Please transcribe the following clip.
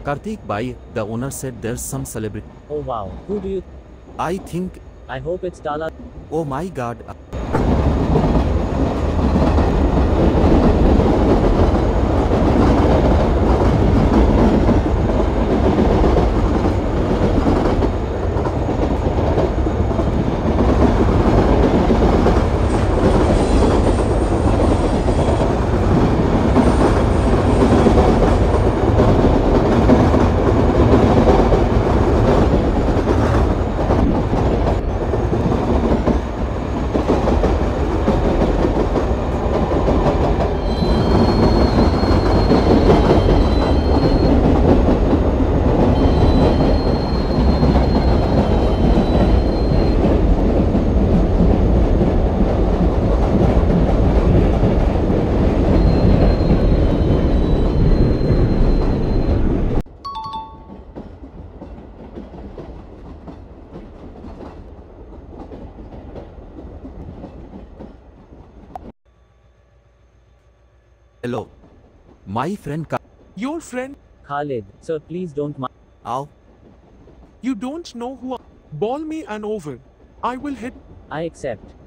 Karthik Bhai, the owner said there's some celebrity. Oh wow, who do you? I think, I hope it's Tala. oh my god. Hello. My friend Your friend, Khalid, sir, please don't mind. Ow. you don't know who. Ball me an over. I will hit. I accept.